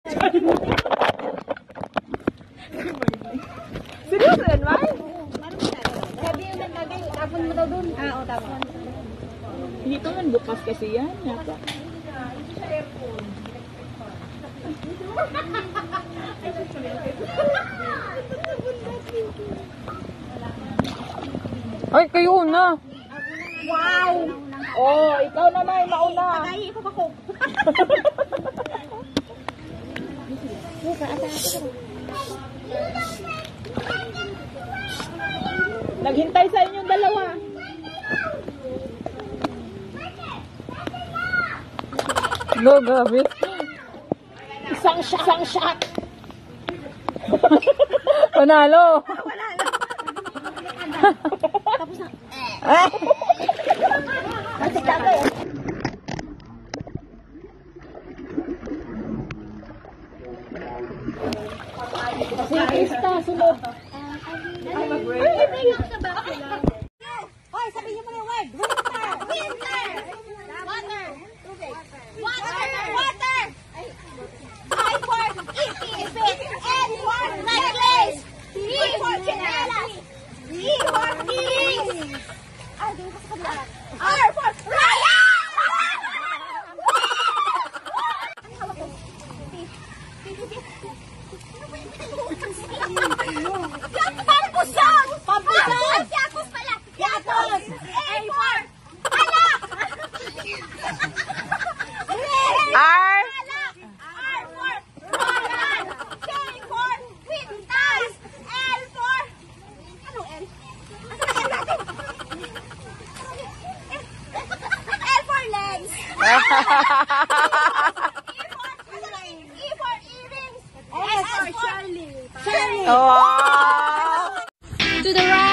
Seryoso yan, May? Sabi yung nagagay, tapon mo daw dun. Oo, tapon. Dito man bukas kasi yan. Yata. Ay, kayo na. Wow! Oh, ikaw na na, mauna. Patayi ko ako. Naghintay sa inyong dalawa. No, grabe. Isang shot. Panalo. Tapos na. Kasi tagay. Pista, sunod. Ay, mag-break. Hoy, sabihin niyo mo na yung word. Winter. Winter. Water. Water. Water. I for ipit. N for necklace. T for chinelas. D for keys. Ay, dito sa kabila. R for Raya! Pampusan! Pampusan! Yakos pala! Yakos! A for anak! R. R for Roland! K for Quintas! L for... Anong L? Asan ang L natin? L for legs! E for earrings! S for Charlie! Charlie! Wow! To the right!